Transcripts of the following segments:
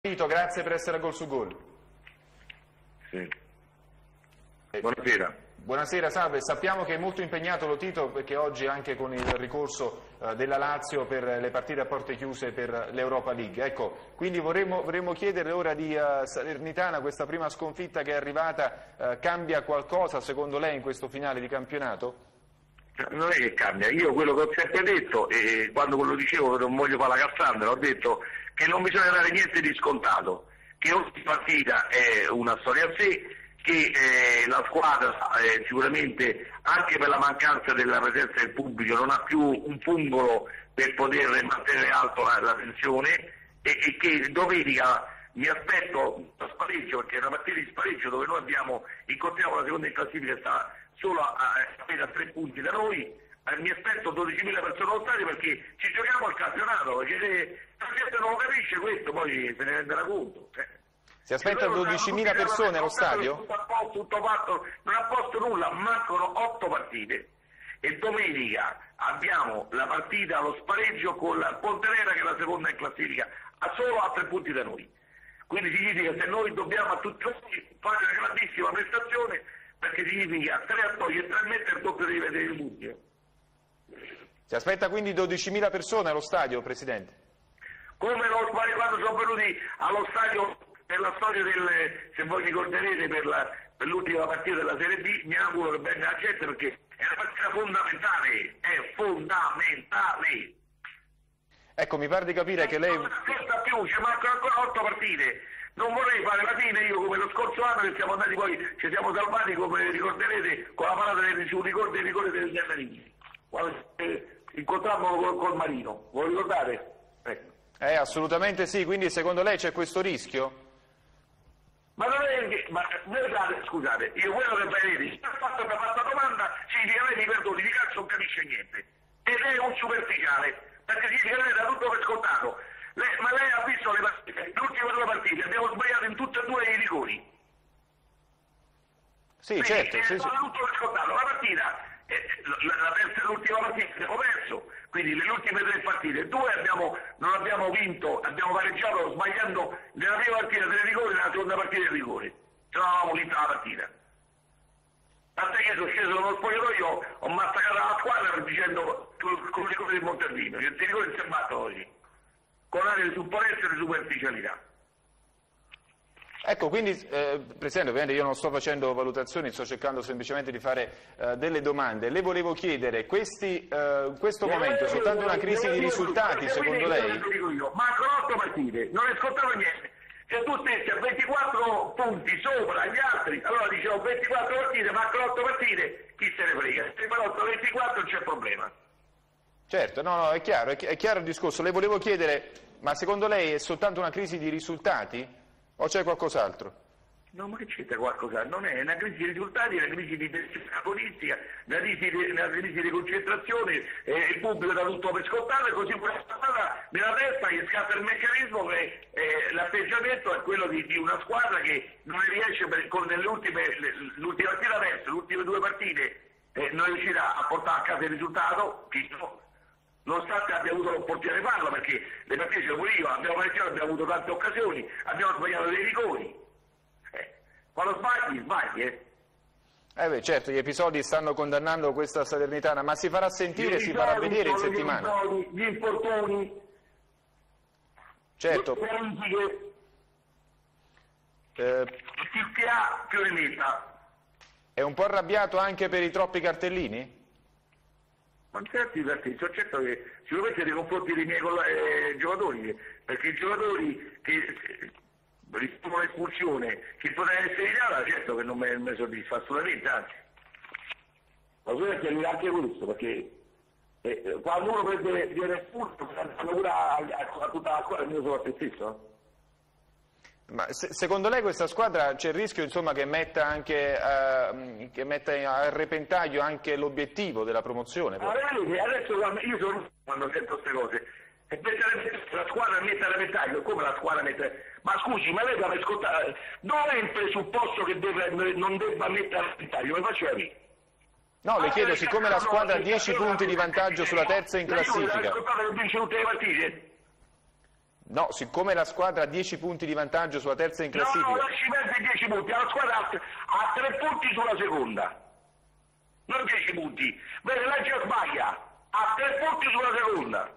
Tito, grazie per essere a Gol su Gol. Sì. Buonasera. Buonasera, salve. Sappiamo che è molto impegnato lo Tito perché oggi anche con il ricorso della Lazio per le partite a porte chiuse per l'Europa League. Ecco, quindi vorremmo chiedere ora di Salernitana, questa prima sconfitta che è arrivata, cambia qualcosa secondo lei in questo finale di campionato? Non è che cambia, io quello che ho sempre detto, e quando lo dicevo che non voglio fare la Cassandra, ho detto che non bisogna dare niente di scontato, che ogni partita è una storia a sé, che la squadra sicuramente anche per la mancanza della presenza del pubblico non ha più un pungolo per poter mantenere alto la tensione e che domenica mi aspetto a spareggio, perché è una partita di spareggio dove noi incontriamo la seconda in classifica, sta solo appena a 3 punti da noi. Mi aspetto 12.000 persone allo stadio perché ci giochiamo al campionato, perché la gente non lo capisce questo, poi se ne renderà conto. Si aspetta 12.000 persone allo stadio? Tutto fatto, non ha posto nulla, mancano 8 partite e domenica abbiamo la partita allo spareggio con la Pontenera che è la seconda in classifica, solo a 3 punti da noi. Quindi significa che noi dobbiamo a tutti fare una grandissima prestazione, perché significa 3 a togliere e 3 a mettere il doppio di vedere il pubblico. Si aspetta quindi 12.000 persone allo stadio, Presidente? Come quando sono venuti allo stadio per la storia se voi ricorderete, per l'ultima partita della Serie B, mi auguro che venga la gente perché è una partita fondamentale, è fondamentale. Ecco, mi pare di capire che lei... Più, ci mancano ancora 8 partite. Non vorrei fare la fine io come lo scorso anno che siamo andati poi, ci siamo salvati come ricorderete con la parata sul rigore degli Giannanini, quando incontrammo col Marino, vuoi ricordare? Ecco. Assolutamente sì, quindi secondo lei c'è questo rischio? Ma non è che, scusate, io quello che vedi, mi ha fatto questa domanda, significa lei mi perdoni, di calcio non capisce niente, ed è un superficiale, perché significa lei da tutto per scontato. Ma lei ha visto le partite, le ultime 2 partite, abbiamo sbagliato in tutte e 2 i rigori. Sì, quindi, certo. Sì, tutto per scontato. La partita, l'ultima partita abbiamo perso, quindi le ultime 3 partite, 2 non abbiamo vinto, abbiamo pareggiato sbagliando nella prima partita 3 rigori e nella seconda partita 3 rigori. Ce l'avevamo vinta la partita. Tant'è che sono sceso dallo spogliatoio, ho massacrato la squadra dicendo con le cose del Montervino, che ti ricordi si è battuto oggi, con aree di supponenza e di superficialità. Ecco, quindi Presidente, ovviamente io non sto facendo valutazioni, sto cercando semplicemente di fare delle domande. Le volevo chiedere, in questo momento è soltanto una crisi di risultati, secondo lei? Mancano 8 partite, non è scontato niente. Se tu stessi a 24 punti sopra gli altri, allora dicevo 24 partite, mancano 8 partite, chi se ne frega? Se fanno 24 non c'è problema. Certo, no, è chiaro il discorso. Le volevo chiedere, ma secondo lei è soltanto una crisi di risultati o c'è qualcos'altro? No, ma che c'entra qualcos'altro? Non è una crisi di risultati, è una crisi di tensione politica, una crisi di concentrazione, il pubblico dà tutto per scontato e così pure nella testa che scatta il meccanismo che l'atteggiamento è quello di una squadra che non riesce con l'ultima partita persa, le ultime 2 partite non riuscirà a portare a casa il risultato, nonostante abbia avuto l'opportunità di farlo, perché le partite ce pure io, abbiamo pareggiato, abbiamo avuto tante occasioni, abbiamo sbagliato dei rigori. Quando sbagli. Certo, gli episodi stanno condannando questa Salernitana, ma si farà sentire, si farà vedere in settimana. Gli infortuni, certo. le politiche, chi ha più ne metta. È un po' arrabbiato anche per i troppi cartellini? Ma certo, sono certo che sicuramente nei confronti dei miei giocatori, perché i giocatori che rispondono all'espulsione, che poteva essere Italia, certo che non mi soddisfa assolutamente, anzi. Ma sicuramente è anche questo, perché quando uno viene espulso, fanno pure a tutta la squadra, io sono a te stesso. Ma secondo lei questa squadra c'è il rischio insomma, che metta anche a repentaglio anche l'obiettivo della promozione? Adesso io sono quando sento queste cose, e la squadra mette a repentaglio, come la squadra mette? Ma scusi, ma lei deve ascoltare, dove è il presupposto che non debba mettere a repentaglio? Mi faccio capire. No, le chiedo, siccome la squadra ha 10 punti di vantaggio sulla terza in classifica. Ascoltate che vince tutte le partite? No, siccome la squadra ha 10 punti di vantaggio sulla terza in classifica. No, lasci perdere 10 punti, la squadra ha 3 punti sulla seconda. Non 10 punti. Vede, lei già sbaglia, ha 3 punti sulla seconda.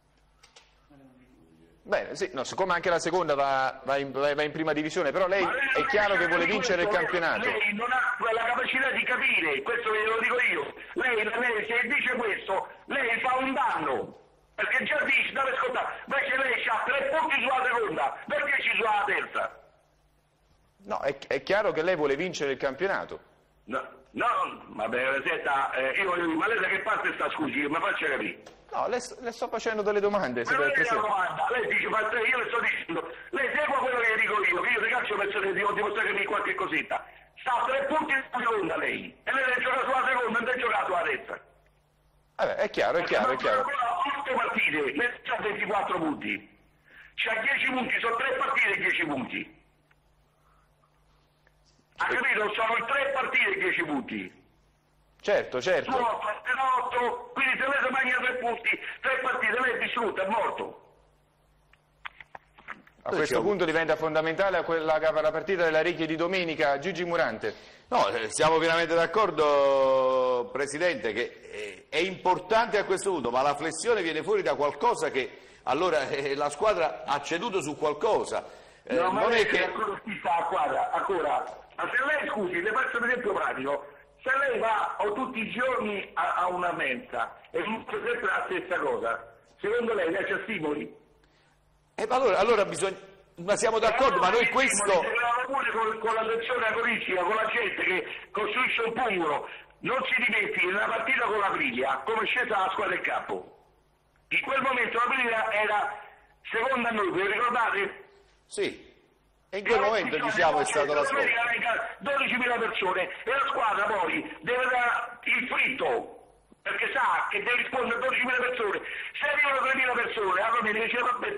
Bene, sì, no, siccome anche la seconda va in prima divisione, però lei è chiaro che vuole vincere il campionato. Lei non ha la capacità di capire, questo lo dico io. Lei se dice questo, lei fa un danno. Perché già dice, dove ascolta, invece lei ha 3 punti sulla seconda, perché ci sono la terza? No, è chiaro che lei vuole vincere il campionato. No, vabbè, senta, io voglio dire, ma lei da che parte sta, scusi, mi faccia capire. No, le sto facendo delle domande. Ma non è una domanda, lei dice, ma io le sto dicendo, lei segua quello che dico io, che io di calcio penso che devo dimostrare qualche cosetta. Sta a 3 punti sulla seconda lei, e lei deve giocare sulla seconda, non deve giocare sulla terza. Vabbè, è chiaro. Ma ancora 8 partite, lei ha 24 punti. C'ha 10 punti, sono 3 partite e 10 punti. Ha capito? Sono 3 partite e 10 punti. Certo. Sono 8, quindi se lei si mangia 3 punti, 3 partite, lei è distrutto, è morto. A questo punto diventa fondamentale la partita della Righi di domenica. Gigi Murante. No, siamo pienamente d'accordo, Presidente, che è importante a questo punto, ma la flessione viene fuori da qualcosa che allora la squadra ha ceduto su qualcosa. No, ma non lei è che ancora qui sta a quadra, ancora. Ma se lei, scusi, le faccio un esempio pratico, se lei va tutti i giorni a una mensa e fa sempre la stessa cosa, secondo lei c'ha stimoli? ma allora bisogna... Ma siamo d'accordo, ma noi questo... Pure con la lezione agonistica, con la gente che costruisce un pungolo, non si dimentichi nella partita con l'Aprilia, come è scesa la squadra del campo. In quel momento l'Aprilia era seconda a noi, vi ricordate? Sì, e in quel momento diciamo è stata la squadra. 12.000 persone e la squadra poi deve dare il fritto. Perché sa che deve rispondere a 12.000 persone, se arrivano 3.000 persone, la domenica dice vabbè,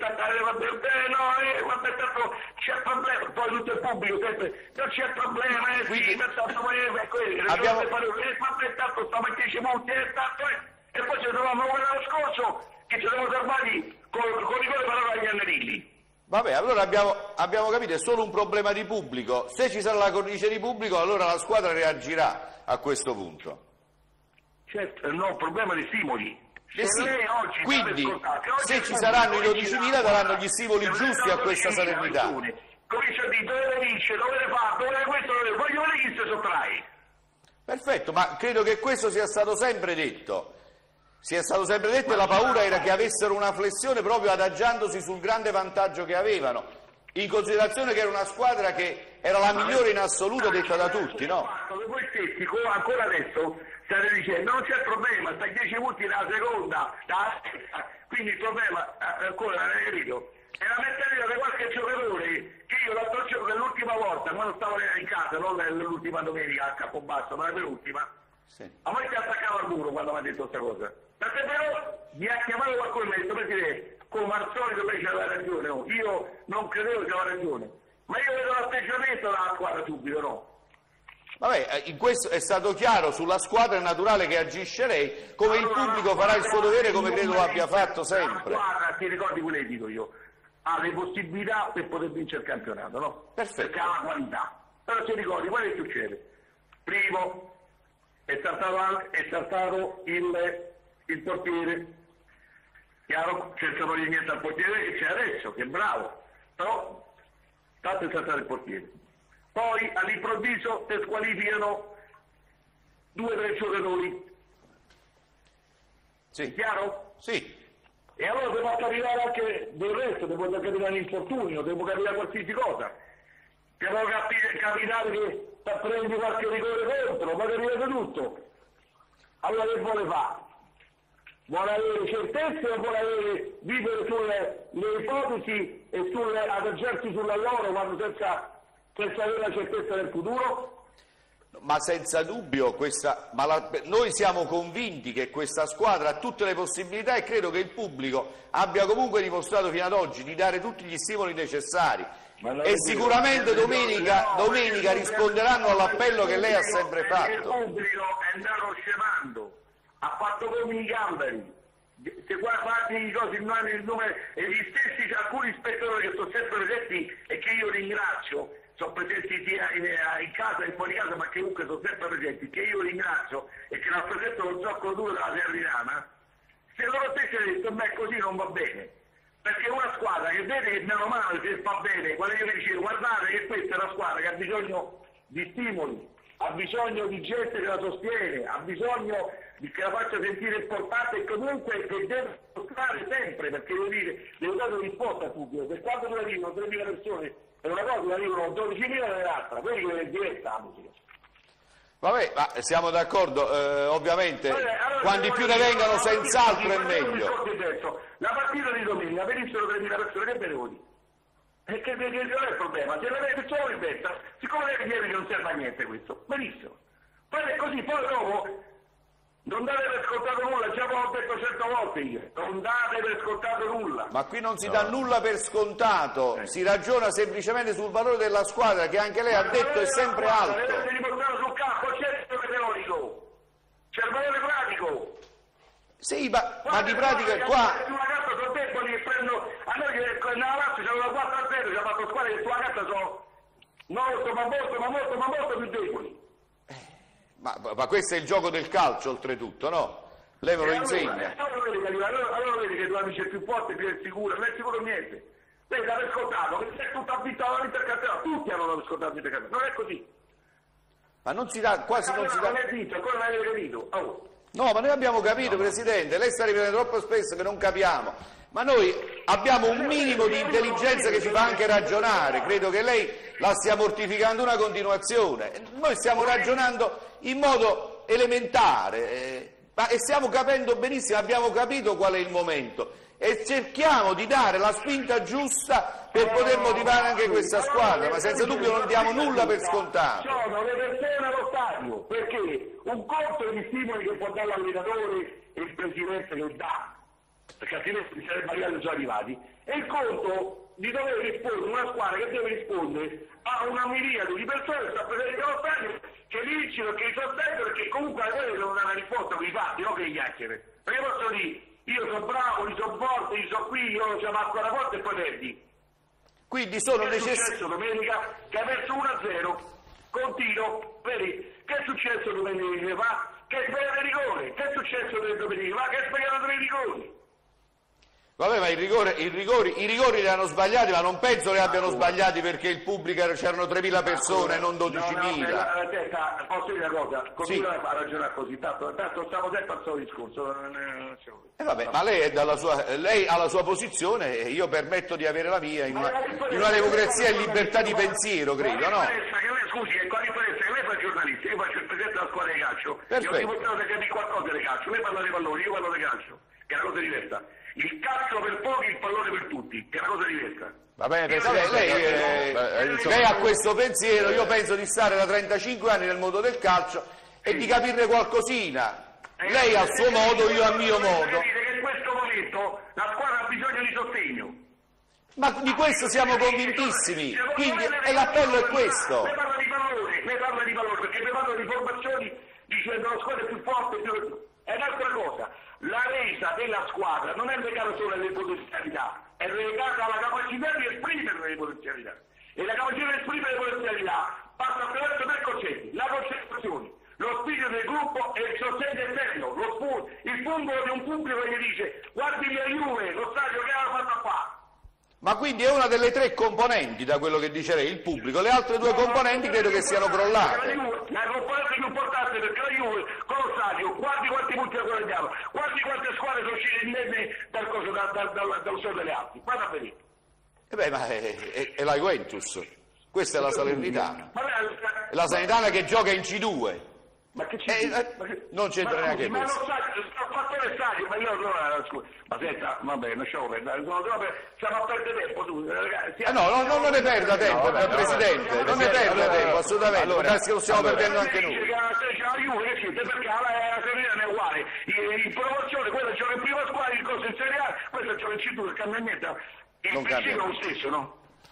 tanto c'è problema, poi tutto il pubblico sempre, non c'è problema, sì, abbiamo tanto stiamo a 10 punti, e poi ci troviamo come l'anno scorso, che ci siamo salvati con i gol parole agli Annerilli. Vabbè, allora abbiamo capito, è solo un problema di pubblico, se ci sarà la cornice di pubblico allora la squadra reagirà a questo punto. Certo, no, un problema di stimoli. Sì. Oggi quindi se ci saranno i 12.000 daranno gli stimoli giusti a questa Salernità. Comincia a dire dove vince, dove le fa, dove questo, voglio vedere chi si sottrae. Perfetto, ma credo che questo sia stato sempre detto. Sia stato sempre detto e la paura era che avessero una flessione proprio adagiandosi sul grande vantaggio che avevano, in considerazione che era una squadra che era la migliore in assoluto detta da tutti, no? Voi stessi, ancora adesso, state dicendo non c'è problema, sta 10 punti dalla seconda, quindi il problema, ancora non è capito, è la mentalità di qualche giocatore che io l'altro giorno, dell'ultima volta, quando stavo in casa, non l'ultima domenica a Campobasso, ma la penultima, sì. A me si attaccava al muro quando mi ha detto questa cosa. Perché però mi ha chiamato qualcuno e mi ha detto, Presidente, come al solito lei c'aveva ragione, no? Io non credevo che aveva ragione, ma io vedo l'atteggiamento della squadra subito, no? Vabbè, in questo è stato chiaro, sulla squadra è naturale che agisce lei, come allora, il pubblico farà il suo dovere come credo lo abbia fatto sempre. La squadra, ti ricordi quello che dico io, ha le possibilità per poter vincere il campionato, no? Perfetto. Perché ha la qualità. Però ti ricordi, quello che succede? Primo, è saltato il portiere, chiaro, senza togliere niente al portiere che c'è adesso, che è bravo, però tanto è saltato il portiere. Poi all'improvviso ti squalificano 2 o 3 giocatori. Sì. Chiaro? Sì. E allora ti può capitare anche del resto, ti può capitare un infortunio, ti può capitare qualsiasi cosa. Ti può capitare che ti prendi qualche rigore contro, può capitare tutto. Allora che vuole fare? Vuole avere certezze o vuole vivere sulle ipotesi e adagiarsi sulla loro quando senza avere la certezza del futuro? Ma senza dubbio, noi siamo convinti che questa squadra ha tutte le possibilità e credo che il pubblico abbia comunque dimostrato fino ad oggi di dare tutti gli stimoli necessari e sicuramente domenica risponderanno all'appello che lei ha sempre fatto. Il pubblico è andato scemando, ha fatto come i gamberi, se guardi i cosi, il nome, e gli stessi alcuni spettatori che sono sempre presenti e che io ringrazio, sono presenti sia in casa e fuori casa, ma che comunque sono sempre presenti, che io ringrazio e che rappresentano lo zoccolo duro della Serrinana, se loro stessi hanno detto, beh, così non va bene. Perché una squadra che vede che meno male se fa bene, quando io vi dicevo, guardate che questa è una squadra che ha bisogno di stimoli, ha bisogno di gente che la sostiene, ha bisogno che la faccia sentire importante e comunque che deve mostrare sempre, perché devo dire, devo dare una risposta al pubblico, per quando ne arrivano 3.000 persone per una cosa ne arrivano 12.000 nell'altra, quello è diversa la musica. Vabbè, ma siamo d'accordo, ovviamente, quanti più ne vengano senz'altro è meglio. La partita di domenica venissero 3.000 persone, che venuti? E che non è il problema, se la persona ripetta, siccome lei viene che non serve a niente questo, benissimo. Poi è così, poi dopo non date per scontato nulla, già l'ho detto 100 volte io, non date per scontato nulla. Ma qui non si dà nulla per scontato, si ragiona semplicemente sul valore della squadra che anche lei ha detto è sempre alto. Deve dimostrare sul campo, c'è il teorico, c'è il valore pratico. Sì, ma di pratica qua... Sulla carta sono deboli che prendo... A noi che nella Lazio c'è una 4-0, ci ha fatto squadre che sulla carta sono molto più deboli. Ma questo è il gioco del calcio, oltretutto, no? Lei me lo insegna. Allora vedi che tu amici è più forte, più è sicuro, non è sicuro niente. Lei dà per scontato, che c'è tutta vittoria all'Intercampionato, tutti hanno dato scontato all'Intercampionato, non è così. Ma non si dà, quasi non si dà... Non è vinto, ancora non avete capito. Oh. No, ma noi abbiamo capito, Presidente, lei sta ripetendo troppo spesso che non capiamo, ma noi abbiamo un minimo di intelligenza che ci fa anche ragionare, credo che lei la stia mortificando una continuazione, noi stiamo ragionando in modo elementare, e stiamo capendo benissimo, abbiamo capito qual è il momento e cerchiamo di dare la spinta giusta per poter motivare anche questa squadra, ma senza dubbio non diamo nulla per scontato. Sono le persone allo stadio, perché un conto di stimoli che può dare l'allenatore e il presidente che dà, perché altrimenti sarebbero arrivati già arrivati, e il conto di dover rispondere, una squadra che deve rispondere a una miriade di persone che sta presente allo stadio, che vincono, che li sostengono, perché comunque a quelli devono dare una risposta con i fatti, non che le chiacchiere. Perché posso dire, io sono bravo, io sono forte, io sono qui, io ci ammazzo la porta e poi perdi. Quindi sono necessari. Che è successo domenica? Che ha perso 1-0, continuo, vedi? Che è successo domenica fa? Che è sbagliato il rigore. Che è successo domenica fa? Che è sbagliato 3 rigori. Vabbè, ma i rigori li hanno sbagliati, ma non penso li abbiano sbagliati perché il pubblico c'erano 3.000 persone, non 12.000. Posso dire una cosa? Continua a ragionare così, tanto stiamo sempre al suo discorso. Vabbè, ma lei ha la sua posizione e io permetto di avere la mia in una democrazia e libertà di pensiero, credo, no? Scusi, qual è la differenza? Che lei fa il giornalista, io faccio il presidente della squadra di calcio. Perfetto. Io ho dimostrato che capisco qualcosa di calcio, lei parla di pallone, io parlo di calcio, che è una cosa diversa. Il calcio per pochi, il pallone per tutti, che è una cosa diversa. Va bene, Presidente, lei ha questo pensiero, io penso di stare da 35 anni nel mondo del calcio e di capirne qualcosina. Lei al suo modo, io al mio modo. Che in questo momento la squadra ha bisogno di sostegno. Ma di questo siamo convintissimi, quindi l'appello è questo. Ne parla di valore, perché ne parla di formazioni dicendo la squadra è più forte, è un'altra cosa. La resa della squadra non è legata solo alle potenzialità, è legata alla capacità di esprimere le potenzialità. E la capacità di esprimere le potenzialità passa attraverso 3 concetti: la concentrazione, lo spirito del gruppo e il sostegno esterno, il fungo di un pubblico che gli dice guardi la Juve, lo stadio che ha fatto qua. Ma quindi è una delle 3 componenti, da quello che dice lei, il pubblico. Le altre 2 componenti credo che siano crollate. La componente più importante, perché la Juve con lo stadio, guardi quanti punti ha guadagnato, guardi quante squadre sono uscite indenne dallo stadio delle Alpi, guarda a vedere. Ma è la Juventus, questa è la Salernitana. La Salernitana che gioca in C2. Ma che c'è? Non c'entra neanche questo. questo. Ma ho fatto le stadio, ma io no, scusa. Ma senta, vabbè, lasciamo perdere. Stiamo a perdere tempo, tu. No, non ne perda tempo, Presidente. Non ne perda tempo, assolutamente. Allora, lo stiamo perdendo anche noi. La Juve che siete, perché la Serie è uguale. In promozione, quella gioca in prima squadra, il coso in Serie A, questa gioca in C2, non cambia niente. Il pensiero è lo stesso, no?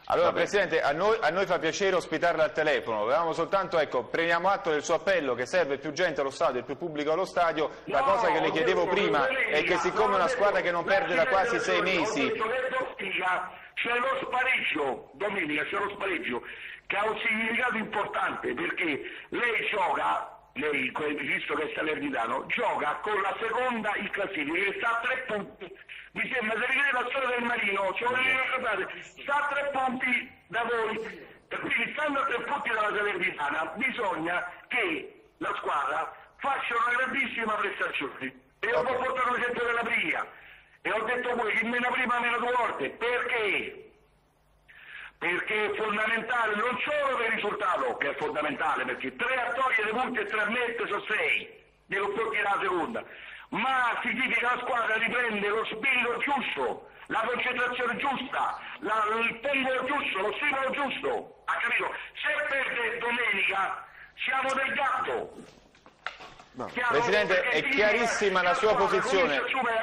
Allora Presidente, a noi fa piacere ospitarla al telefono, volevamo soltanto, ecco, prendiamo atto del suo appello che serve più gente allo stadio, il più pubblico allo stadio. La cosa che le chiedevo prima è che siccome una squadra che non perde da quasi 6 mesi... C'è lo spareggio, domenica c'è lo spareggio, che ha un significato importante, perché lei gioca, visto che è Salernitano, gioca con la seconda in classifica, che sta a 3 punti, mi sembra, se richiede la storia del Marino, sta a 3 punti da voi, e quindi stando a 3 punti dalla Salernitana, bisogna che la squadra faccia una grandissima prestazione. E io ho portato l'esempio della Briglia. E ho detto a voi che meno prima meno 2 volte, perché? Perché è fondamentale, non solo per il risultato, che è fondamentale, perché 3 a togliere punti e 3 a mettere sono 6, nei confronti della seconda, ma significa che la squadra riprende lo spirito giusto, la concentrazione giusta, il tempo giusto, lo stimolo giusto, ha capito? Se perde domenica siamo del gatto. No. Presidente, è chiarissima la sua posizione.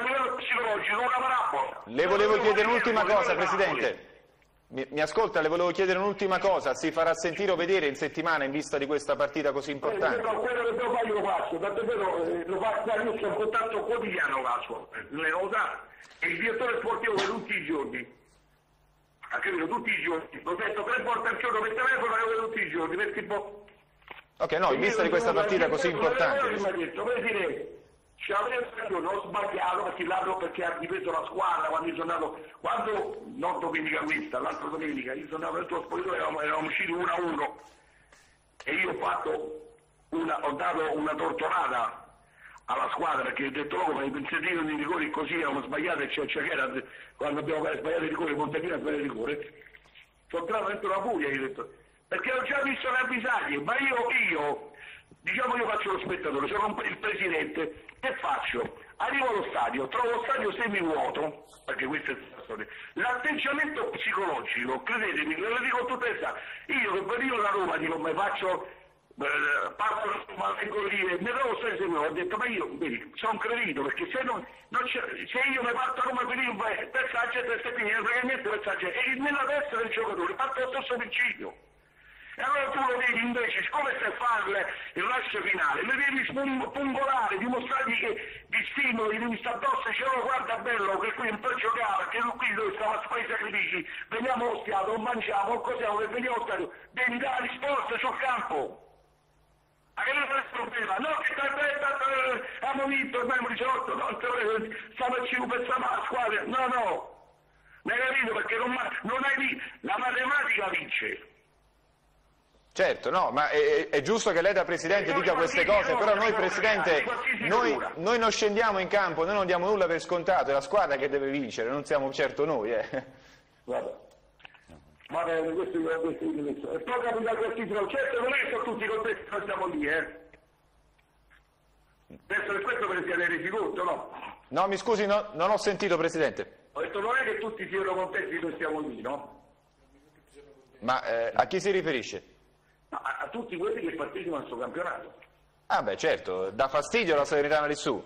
Le volevo chiedere un'ultima cosa, Presidente. Mi ascolta, le volevo chiedere un'ultima cosa. Si farà sentire o vedere in settimana in vista di questa partita così importante? No, quello che devo fare io lo faccio, tanto è vero, lo faccio, io sono in contatto quotidiano con lo sa, e il direttore sportivo per tutti i giorni. Ha capito, tutti i giorni. L'ho detto 3 volte al giorno per telefono, lo vedo tutti i giorni, perché Ok, no, in vista di questa partita così importante. Mi ha detto, per dire, ci avevo ragione, ho sbagliato perché ha difeso la squadra quando io sono andato, non domenica questa, l'altra domenica, io sono andato al tuo spogliatoio, eravamo usciti 1-1 e io ho dato una torturata alla squadra perché ho detto loro, ma i pensieri di rigori così erano sbagliati, c'era quando abbiamo sbagliato il rigore, Montepino ha sbagliato il rigore, sono entrato dentro la furia, io ho detto, perché ho già visto le avvisaglie, ma io faccio lo spettatore, sono il presidente, che faccio? Arrivo allo stadio, trovo lo stadio semivuoto, perché questa è la storia. L'atteggiamento psicologico, credetemi, ve lo dico tutte le state, io che venivo da Roma, dico, mi faccio, parto ma vengo lì, mi trovo lo stadio semivuoto, ho detto, ma io, vedi, sono credito, perché se io mi parto a Roma per io, pensa la gente, se quindi, praticamente pensa la gente, e nella testa del giocatore, parto lo stesso principio. E allora tu lo devi invece, siccome stai a fare il rush finale, lo devi spungolare, dimostrargli che di stimolo, gli devi stare addosso e dice, oh guarda bello, che qui un po' giocava, che qui dove stava a fare i sacrifici, veniamo allo stadio, non mangiamo, cosiamo, che veniamo allo stadio, devi dare risposte sul campo. A che non è il problema? No, che abbiamo vinto, ormai abbiamo 18, no, stiamo a 5 per la squadra, no, mi hai capito perché non hai la matematica vince. Certo, no, ma è giusto che lei da Presidente dica queste cose, però noi Presidente, noi non scendiamo in campo, noi non diamo nulla per scontato, è la squadra che deve vincere, non siamo certo noi. Guarda, va bene, questo è il e poi capita questi certo non è che sono tutti contenti che stiamo lì, Adesso per questo ve ne siete resi conto, no? No, mi scusi, non ho sentito Presidente. Ho detto non è che tutti siano contenti che stiamo lì, no? Ma a chi si riferisce? A tutti quelli che partecipano al suo campionato. Ah beh certo, dà fastidio la Salernitana lì su.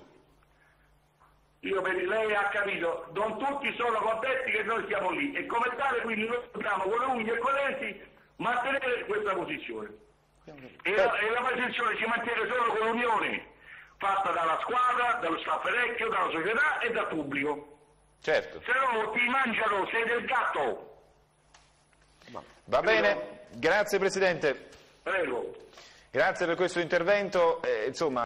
Lei ha capito, non tutti sono contenti che noi siamo lì e come tale quindi noi dobbiamo con le unghie e con le denti mantenere questa posizione. E la posizione si mantiene solo con l'unione fatta dalla squadra, dallo staff vecchio, dalla società e dal pubblico. Certo. Se no ti mangiano, sei del gatto. Va bene, grazie Presidente. Prego. Grazie per questo intervento, insomma.